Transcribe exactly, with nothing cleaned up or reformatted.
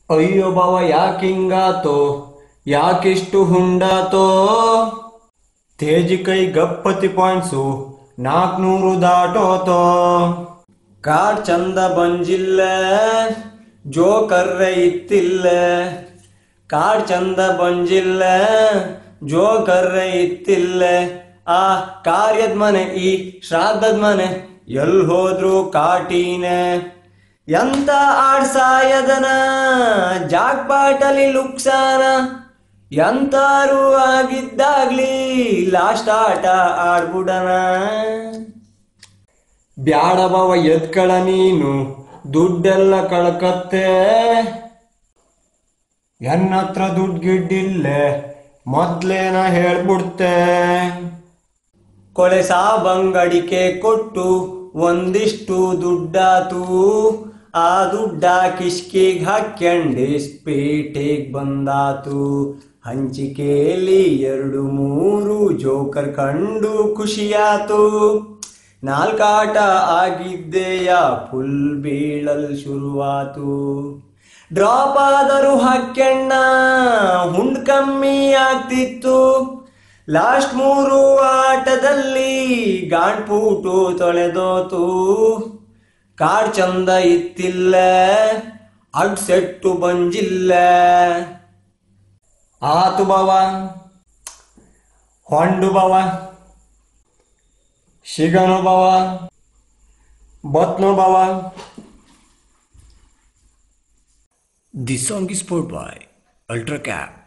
ಅಯ್ಯೋ ಬಾವ ಯಾಕಿಂಗಾತೋ, ಯಾಕಿಷ್ಟು ಹುಂಡಾತೋ. ತೇಜಿ ಕೈ ಗಪ್ಪತಿ ಪಾಯಿಂಟ್ಸು ನಾಲ್ಕುನೂರು ದಾಟೋತೋ. ಕಾಡ್ ಚಂದ ಬಂಜಿಲ್ಲ ಜೋಕರ್ರೆ ಇತ್ತಿಲ್ಲ. ಕಾಡ್ ಚಂದ ಬಂಜಿಲ್ಲ ಜೋಕರ್ರೆ ಇತ್ತಿಲ್ಲ. ಆ ಕಾರ್ಯದ ಮನೆ ಈ ಶ್ರಾದ್ದದ ಮನೆ ಎಲ್ ಹೋದ್ರು ಕಾಟೀನೆ. ಎಂತ ಆಡ್ಸಾಯದನ ಜಾಕ್ಪಾಟಲಿ ಲುಕ್ಸಾನ. ಎಂತಾರು ಆಗಿದ್ದಾಗ್ಲಿ ಲಾಸ್ಟ್ ಆಟ ಆಡ್ಬಿಡನ. ಬ್ಯಾಡ ಬಾವ ಎದ್ಕಳ ನೀನು ದುಡ್ಡೆಲ್ಲ ಕಳ್ಕತ್ತೆ. ಎನ್ನತ್ರ ದುಡ್ಡು ಗಿಡ್ಡಿಲ್ಲೆ ಮೊದ್ಲೇನ ಹೇಳ್ಬಿಡ್ತೆ. ಕೊಳೆ ಸಾಬಂಗಡಿಕೆ ಕೊಟ್ಟು ಒಂದಿಷ್ಟು ದುಡ್ಡಾತು. ಆ ದುಡ್ಡ ಕಿಷ್ಕಿಗ್ ಹಾಕ್ಯಂಡು ಪೇಟೆಗ್ ಬಂದಾತು. ಹಂಚಿಕೆಯಲ್ಲಿ ಎರಡು ಮೂರು ಜೋಕರ್ ಕಂಡು ಖುಷಿಯಾತು. ನಾಲ್ಕಾಟ ಆಗಿದ್ದೆಯ ಫುಲ್ ಬೀಳಲ್ ಶುರುವಾತು. ಡ್ರಾಪ್ ಆದರೂ ಹಾಕ್ಯಣ್ಣ ಹುಂಡ್ ಕಮ್ಮಿ ಆಗ್ತಿತ್ತು. ಲಾಸ್ಟ್ ಮೂರು ಆಟದಲ್ಲಿ ಗಾಂಡ್ಪೂಟು ತೊಳೆದೋತು. ಕಾಡ್ ಚಂದ ಇತ್ತಿಲ್ಲ ಅಡ್ ಸೆಟ್ಟು ಬಂಜಿಲ್ಲ. ಆತು ಬಾವ ಹೊಂಡು ಬಾವ ಶಿಗನು ಬಾವ ಬತ್ನು ಬಾವ. This song is sponsored by Ultra Cap.